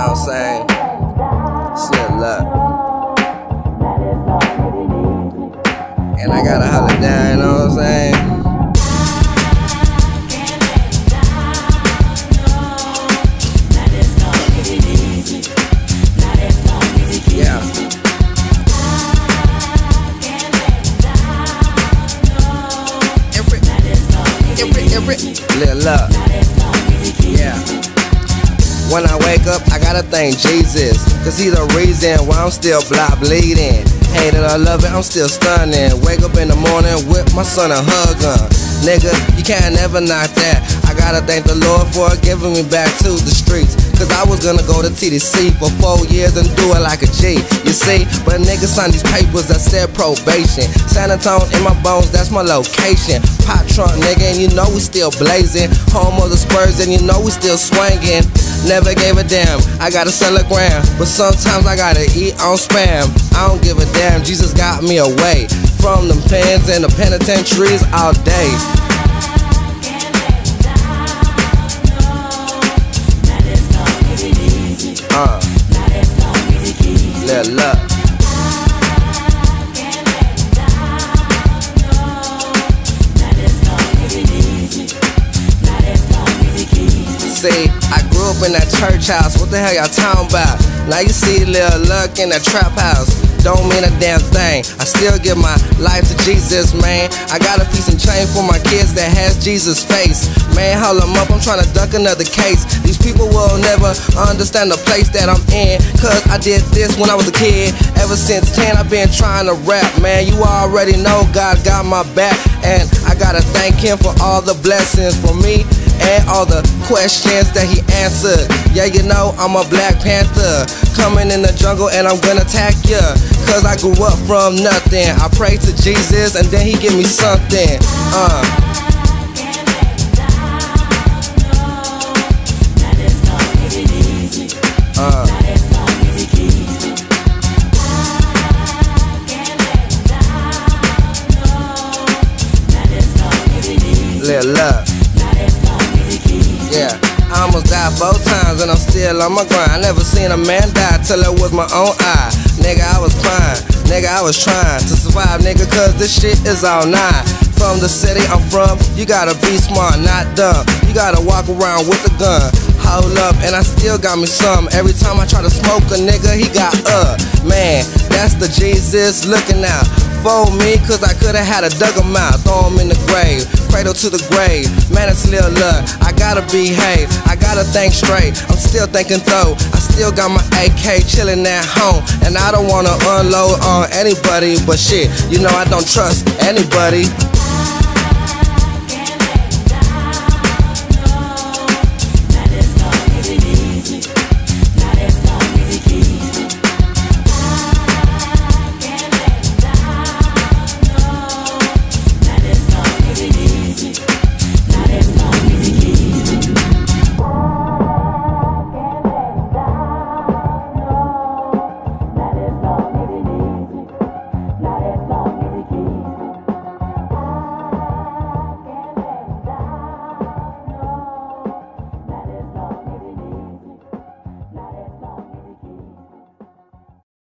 know what I'm saying? Slip luck. And I gotta holler down, you know what I'm saying? Yeah. Little love. Yeah. When I wake up, I gotta thank Jesus, cause he's the reason why I'm still block bleeding. Hate it or love it, I'm still stunning. Wake up in the morning with my son a hug on. Nigga, you can't never knock that. I gotta thank the Lord for giving me back to the streets, cause I was gonna go to TDC for 4 years and do it like a G. You see, but niggas signed these papers that said probation. San Antonio in my bones, that's my location. Pot trunk nigga, and you know we still blazing. Home of the Spurs, and you know we still swinging. Never gave a damn, I gotta sell a gram, but sometimes I gotta eat on spam. I don't give a damn, Jesus got me away from them pens and the penitentiaries all day. Little luck. See, I grew up in that church house, what the hell y'all talking about? Now you see Lil Luck in that trap house, don't mean a damn thing. I still give my life to Jesus, man. I got a piece and chain for my kids that has Jesus' face. Man, hold them up, I'm trying to duck another case. These people will never understand the place that I'm in, cause I did this when I was a kid. Ever since 10, I've been trying to rap, man. You already know God got my back, and I gotta thank him for all the blessings for me and all the questions that he answered. Yeah, you know I'm a Black Panther, coming in the jungle and I'm gonna attack ya, cause I grew up from nothing. I pray to Jesus and then he give me something. Little love. Yeah, I almost died 4 times and I'm still on my grind. I never seen a man die till it was my own eye. Nigga, I was crying, nigga, I was trying to survive, nigga, cause this shit is all nine. From the city I'm from, you gotta be smart, not dumb. You gotta walk around with a gun. Hold up, and I still got me some. Every time I try to smoke a nigga, he got man, that's the Jesus looking out for me, cause I could've had a dug him out, throw him in the grave, cradle to the grave. Man, it's Lil Luck, I gotta behave, I gotta think straight. I'm still thinking though, I still got my AK chillin' at home, and I don't wanna unload on anybody, but shit, you know I don't trust anybody.